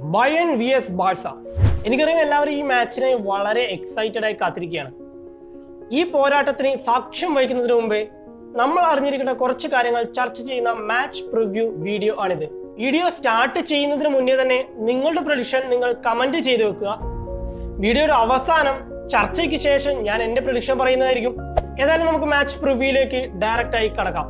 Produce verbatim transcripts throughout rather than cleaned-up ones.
Bayern VS Barca. എനിക്കറിയാം എല്ലാവരും ഈ മാച്ചിനെ വളരെ എക്സൈറ്റഡ് ആയി കാത്തിരിക്കുകയാണ്. ഈ പോരാട്ടത്തിന് സാക്ഷ്യം വഹിക്കുന്നതിന് മുമ്പേ നമ്മൾ അറിഞ്ഞിരിക്കേണ്ട കുറച്ച് കാര്യങ്ങൾ ചർച്ച ചെയ്യുന്ന മാച്ച് പ്രിവ്യൂ വീഡിയോ ആണിത്. വീഡിയോ സ്റ്റാർട്ട് ചെയ്യുന്നതിന് മുന്നേ തന്നെ നിങ്ങളുടെ പ്രഡിക്ഷൻ നിങ്ങൾ കമന്റ് ചെയ്ത് വെക്കുക. വീഡിയോയുടെ അവസാനം ചർച്ചയ്ക്ക് ശേഷം ഞാൻ എന്റെ പ്രഡിക്ഷൻ പറയുന്നതായിരിക്കും. ഏതായാലും നമുക്ക് മാച്ച് പ്രിവ്യൂയിലേക്ക് ഡയറക്റ്റ് ആയി കടക്കാം.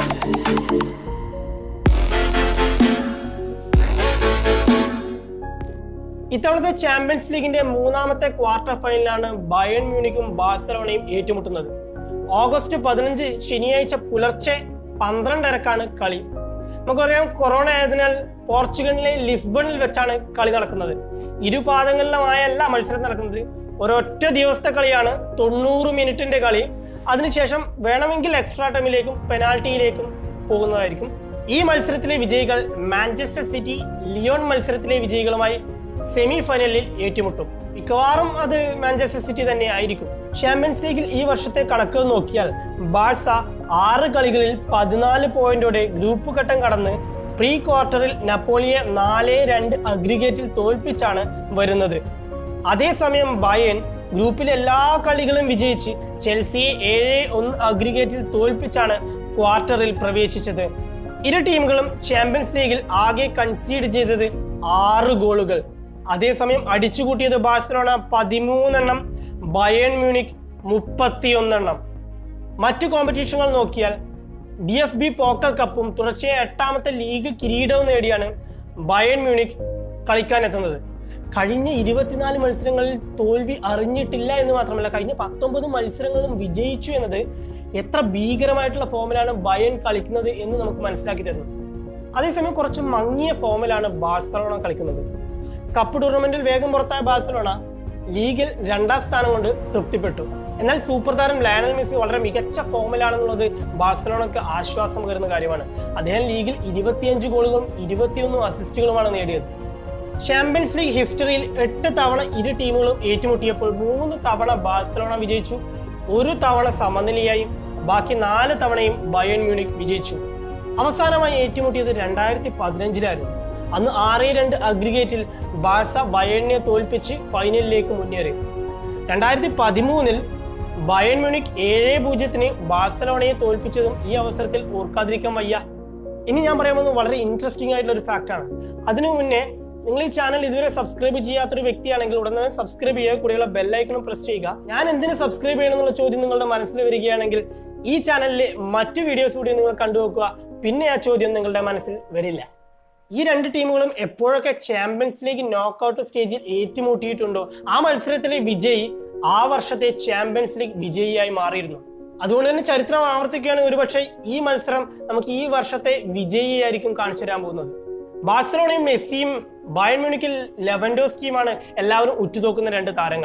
ഇത്തവണത്തെ ചാമ്പ്യൻസ് ലീഗിന്റെ മൂന്നാമത്തെ ക്വാർട്ടർ ഫൈനലാണ് ബയേൺ മ്യൂണിക്കും ബാഴ്സലോണയും ഏറ്റുമുട്ടുന്നത്. ഓഗസ്റ്റ് പതിനഞ്ച് ശനിയാഴ്ച പുലർച്ചെ പന്ത്രണ്ടരക്കാണ് കളി. നമുക്കറിയാം, കൊറോണ ആയതിനാൽ പോർച്ചുഗലിലെ ലിസ്ബണിൽ വെച്ചാണ് കളി നടക്കുന്നത്. ഇരുപാദങ്ങളിലുമായല്ല മത്സരം നടക്കുന്നത്. ഒരൊറ്റ ദിവസത്തെ കളിയാണ്, തൊണ്ണൂറ് മിനിറ്റിന്റെ കളി. അതിനുശേഷം വേണമെങ്കിൽ എക്സ്ട്രാ ടൈമിലേക്കും പെനാൽറ്റിയിലേക്കും പോകുന്നതായിരിക്കും. ഈ മത്സരത്തിലെ വിജയികൾ മാഞ്ചസ്റ്റർ സിറ്റി ലിയോൺ മത്സരത്തിലെ വിജയികളുമായി സെമി ഫൈനലിൽ ഏറ്റുമുട്ടും. മിക്കവാറും അത് മാഞ്ചസ്റ്റർ സിറ്റി തന്നെ ആയിരിക്കും. ചാമ്പ്യൻസ് ലീഗിൽ ഈ വർഷത്തെ കണക്കുകൾ നോക്കിയാൽ ബാഴ്സ ആറ് കളികളിൽ പതിനാല് പോയിന്റോടെ ഗ്രൂപ്പ് ഘട്ടം കടന്ന് പ്രീ ക്വാർട്ടറിൽ നപ്പോളിയെ നാല് രണ്ട് അഗ്രിഗേറ്റിൽ തോൽപ്പിച്ചാണ് വരുന്നത്. അതേസമയം ബയേൺ ഗ്രൂപ്പിലെ എല്ലാ കളികളും വിജയിച്ച് ചെൽസിയെ ഏഴ് ഒന്ന് അഗ്രിഗേറ്റിൽ തോൽപ്പിച്ചാണ് ക്വാർട്ടറിൽ പ്രവേശിച്ചത്. ഇരു ടീമുകളും ചാമ്പ്യൻസ് ലീഗിൽ ആകെ കൺസീഡ് ചെയ്തത് ആറ് ഗോളുകൾ. അതേസമയം അടിച്ചുകൂട്ടിയത് ബാഴ്സലോണ പതിമൂന്നെണ്ണം, ബയേൺ മ്യൂണിക് മുപ്പത്തിയൊന്നെണ്ണം. മറ്റു കോമ്പറ്റീഷനുകൾ നോക്കിയാൽ ഡി എഫ് ബി പോക്കൽ കപ്പും തുടർച്ചയായ എട്ടാമത്തെ ലീഗ് കിരീടവും നേടിയാണ് ബയേൺ മ്യൂണിക് കളിക്കാനെത്തുന്നത്. കഴിഞ്ഞ ഇരുപത്തിനാല് മത്സരങ്ങളിൽ തോൽവി അറിഞ്ഞിട്ടില്ല എന്ന് മാത്രമല്ല, കഴിഞ്ഞ പത്തൊമ്പത് മത്സരങ്ങളും വിജയിച്ചു എന്നത് എത്ര ഭീകരമായിട്ടുള്ള ഫോമിലാണ് ബയേൺ കളിക്കുന്നത് എന്ന് നമുക്ക് മനസ്സിലാക്കി തരുന്നു. അതേസമയം കുറച്ച് മങ്ങിയ ഫോമിലാണ് ബാഴ്സലോണ കളിക്കുന്നത്. കപ്പ് ടൂർണമെന്റിൽ വേഗം പുറത്തായ ബാഴ്സലോണ ലീഗിൽ രണ്ടാം സ്ഥാനം കൊണ്ട് തൃപ്തിപ്പെട്ടു. എന്നാൽ സൂപ്പർ താരം ലയണൽ മെസ്സി വളരെ മികച്ച ഫോമിലാണെന്നുള്ളത് ബാഴ്സലോണയ്ക്ക് ആശ്വാസം പകരുന്ന കാര്യമാണ്. അദ്ദേഹം ലീഗിൽ ഇരുപത്തിയഞ്ച് ഗോളുകളും ഇരുപത്തിയൊന്ന് അസിസ്റ്റുകളുമാണ് നേടിയത്. ചാമ്പ്യൻസ് ലീഗ് ഹിസ്റ്ററിയിൽ എട്ട് തവണ ഇരു ടീമുകളും ഏറ്റുമുട്ടിയപ്പോൾ മൂന്ന് തവണ ബാഴ്സലോണ വിജയിച്ചു, ഒരു തവണ സമനിലയായും ബാക്കി നാല് തവണയും ബയേൺ മ്യൂണിക് വിജയിച്ചു. അവസാനമായി ഏറ്റുമുട്ടിയത് രണ്ടായിരത്തി പതിനഞ്ചിലായിരുന്നു. അന്ന് ആറ് രണ്ട് അഗ്രിഗേറ്റിൽ ബാഴ്സ ബയേണിനെ തോൽപ്പിച്ച് ഫൈനലിലേക്ക് മുന്നേറി. രണ്ടായിരത്തി പതിമൂന്നിൽ ബയേൺ മ്യൂണിക് ഏഴ് പൂജ്യത്തിന് ബാഴ്സലോണയെ തോൽപ്പിച്ചതും ഈ അവസരത്തിൽ ഓർക്കാതിരിക്കാൻ വയ്യ. ഇനി ഞാൻ പറയാൻ പോകുന്നത് വളരെ ഇൻട്രസ്റ്റിംഗ് ആയിട്ടുള്ള ഒരു ഫാക്ട് ആണ്. അതിനു മുന്നേ നിങ്ങൾ ഈ ചാനൽ ഇതുവരെ സബ്സ്ക്രൈബ് ചെയ്യാത്തൊരു വ്യക്തിയാണെങ്കിൽ ഉടൻ തന്നെ സബ്സ്ക്രൈബ് ചെയ്യുക, കൂടെയുള്ള ബെല്ലൈക്കണും പ്രസ് ചെയ്യുക. ഞാൻ എന്തിനു സബ്സ്ക്രൈബ് ചെയ്യണം എന്നുള്ള ചോദ്യം നിങ്ങളുടെ മനസ്സിൽ വരികയാണെങ്കിൽ ഈ ചാനലിലെ മറ്റു വീഡിയോസ് കൂടി നിങ്ങൾ കണ്ടുവെക്കുക. പിന്നെ ആ ചോദ്യം നിങ്ങളുടെ മനസ്സിൽ വരില്ല. ഈ രണ്ട് ടീമുകളും എപ്പോഴൊക്കെ ചാമ്പ്യൻസ് ലീഗ് നോക്കൌട്ട് സ്റ്റേജിൽ ഏറ്റുമുട്ടിയിട്ടുണ്ടോ ആ മത്സരത്തിലെ വിജയി ആ വർഷത്തെ ചാമ്പ്യൻസ് ലീഗ് വിജയിയായി മാറിയിരുന്നു. അതുകൊണ്ട് തന്നെ ചരിത്രം ആവർത്തിക്കുകയാണെങ്കിൽ ഒരുപക്ഷെ ഈ മത്സരം നമുക്ക് ഈ വർഷത്തെ വിജയിയായിരിക്കും കാണിച്ചു തരാൻ പോകുന്നത്. ബാഴ്സലോണയും മെസ്സിയും ബയേൺ മ്യൂണിക്കിൽ ലെവൻഡോസ്കിയുമാണ് എല്ലാവരും ഉറ്റുനോക്കുന്ന രണ്ട് താരങ്ങൾ.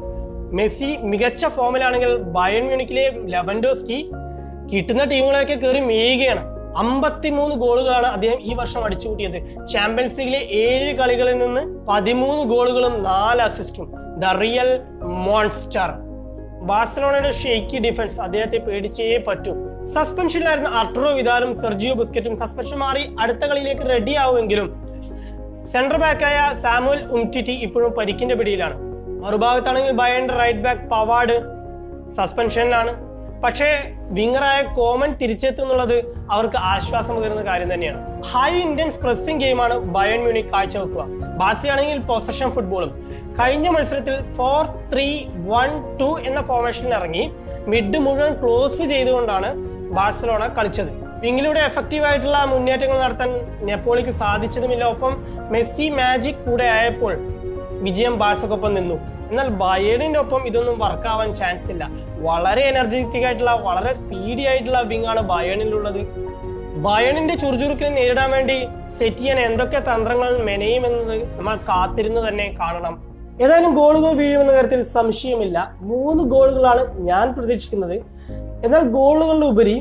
മെസ്സി മികച്ച ഫോമിലാണെങ്കിൽ ബയേൺ മ്യൂണിക്കിലെ ലെവൻഡോസ്കി കിട്ടുന്ന ടീമുകളെയൊക്കെ കയറി മേയുകയാണ്. അമ്പത്തിമൂന്ന് ഗോളുകളാണ് അദ്ദേഹം ഈ വർഷം അടിച്ചുകൂട്ടിയത്. ചാമ്പ്യൻസ് ലീഗിലെ ഏഴ് കളികളിൽ നിന്ന് പതിമൂന്ന് ഗോളുകളും നാല് അസിസ്റ്റും. The real monster. ബാഴ്സലോണയുടെ ഷെയ്ക്കി ഡിഫൻസ് അദ്ദേഹത്തെ പേടിച്ചേ പറ്റൂ. സസ്പെൻഷനിലായിരുന്ന അർട്ടുറോ വിദാലും സെർജിയോ ബുസ്കറ്റും സസ്പെൻഷൻ മാറി അടുത്ത കളിയിലേക്ക് റെഡി ആവുമെങ്കിലും സെൻട്രൽ ബാക്കായ സാമുവൽ ഉംറ്റിറ്റി ഇപ്പോഴും പരിക്കിന്റെ പിടിയിലാണ്. മറുഭാഗത്താണെങ്കിൽ ബയേണിന്റെ റൈറ്റ് ബാക്ക് പവാർഡ് സസ്പെൻഷനിലാണ്. പക്ഷേ വിങ്ങറായ കോമൻ തിരിച്ചെത്തുന്നുള്ളത് അവർക്ക് ആശ്വാസം പകരുന്ന കാര്യം തന്നെയാണ്. ഹൈ ഇന്റൻസ് പ്രസിംഗ് ഗെയിമാണ് ബയേൺ മ്യൂണിക് കാഴ്ചവെക്കുക. ബാഴ്സയാണെങ്കിൽ പൊസഷൻ ഫുട്ബോളും. കഴിഞ്ഞ മത്സരത്തിൽ ഫോർ ത്രീ വൺ ടു എന്ന ഫോർമേഷനിൽ ഇറങ്ങി മിഡ് മുഴുവൻ ക്ലോസ് ചെയ്തുകൊണ്ടാണ് ബാഴ്സലോണ കളിച്ചത്. വിങ്ങിലൂടെ എഫക്റ്റീവ് ആയിട്ടുള്ള മുന്നേറ്റങ്ങൾ നടത്താൻ നെപ്പോളിക്ക് സാധിച്ചതുമില്ല. ഒപ്പം മെസ്സി മാജിക് കൂടെ ആയപ്പോൾ വിജയം ബാഴ്സക്കൊപ്പം നിന്നു. എന്നാൽ ബയേണിന്റെ ഒപ്പം ഇതൊന്നും വർക്കാവാൻ ചാൻസ് ഇല്ല. വളരെ എനർജറ്റിക് ആയിട്ടുള്ള വളരെ സ്പീഡി ആയിട്ടുള്ള വിങ് ആണ് ബയേണിലുള്ളത്. ബയേണിന്റെ ചുറുചുറുക്കിനെ നേരിടാൻ വേണ്ടി സെറ്റിയൻ എന്തൊക്കെ തന്ത്രങ്ങൾ മെനയുമെന്നത് നമ്മൾ കാത്തിരുന്ന് തന്നെ കാണണം. ഏതായാലും ഗോളുകൾ വീഴുമെന്ന കാര്യത്തിൽ സംശയമില്ല. മൂന്ന് ഗോളുകളാണ് ഞാൻ പ്രതീക്ഷിക്കുന്നത്. എന്നാൽ ഗോളുകളുടെ ഉപരി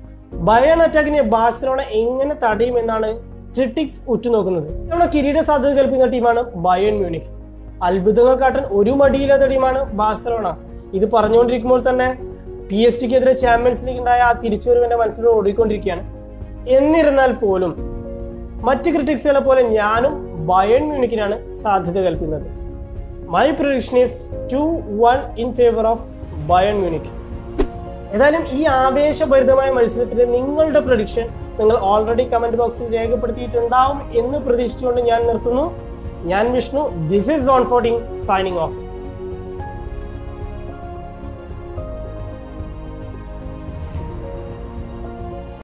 ബയേൺ അറ്റാക്കിനെ ബാഴ്സലോണ എങ്ങനെ തടയുമെന്നാണ് ക്രിട്ടിക്സ് ഉറ്റുനോക്കുന്നത്. നമ്മുടെ കിരീട സാധ്യത കൽപ്പിക്കുന്ന ടീമാണ് ബയേൺ മ്യൂണിക്. അത്ഭുതങ്ങൾ കാട്ടാൻ ഒരു മടിയില്ലാത്ത ടീമാണ് ബാഴ്സലോണ. ഇത് പറഞ്ഞുകൊണ്ടിരിക്കുമ്പോൾ തന്നെ പി എസ് ടിക്കെതിരെ ചാമ്പ്യൻസ് ലീഗ് ഉണ്ടായ ആ തിരിച്ചുവരവിന്റെ മനസ്സിലൂടെ ഓടിക്കൊണ്ടിരിക്കുകയാണ്. എന്നിരുന്നാൽ പോലും മറ്റ് ക്രിറ്റിക്സുകളെ പോലെ ഞാനും ബയേൺ മ്യൂണിക്കിനാണ് സാധ്യത കൽപ്പിക്കുന്നത്. My prediction is two one in favour of Bayern Munich. ഏതായാലും ഈ ആവേശഭരിതമായ മത്സരത്തിൽ നിങ്ങളുടെ പ്രഡിക്ഷൻ നിങ്ങൾ ഓൾറെഡി കമന്റ് ബോക്സിൽ രേഖപ്പെടുത്തിയിട്ടുണ്ടാവും എന്ന് പ്രതീക്ഷിച്ചുകൊണ്ട് ഞാൻ നിർത്തുന്നു. ഞാൻ Vishnu. This is zone fourteen signing of.